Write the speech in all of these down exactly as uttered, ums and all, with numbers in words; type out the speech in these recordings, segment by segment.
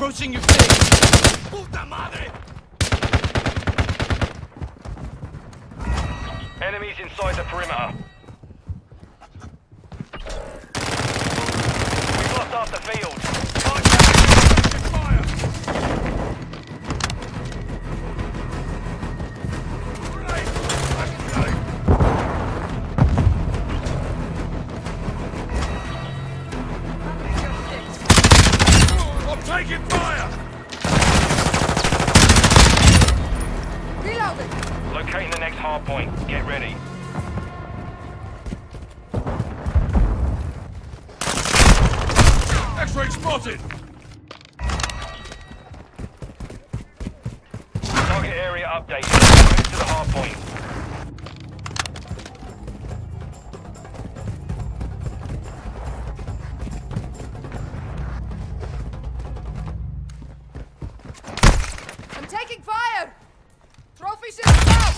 Approaching your face! Puta madre! Enemies inside the perimeter. We've lost half the field. Fire! I'm taking fire! Reloading! Locating the next hard point. Get ready. X-ray spotted! Target area updated. Move to the hard point. I'm taking fire! Trophy system out!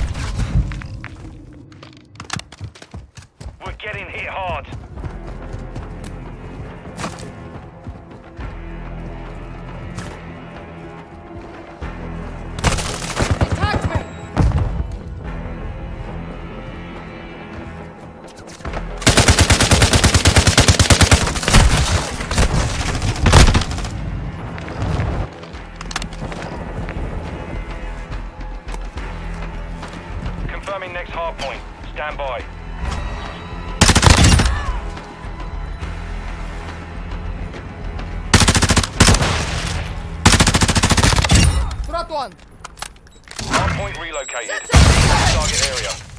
We're getting hit hard. Attack me! Confirming next hard point. Stand by. Brought one! Hard point relocated. Set, set, set. Target area.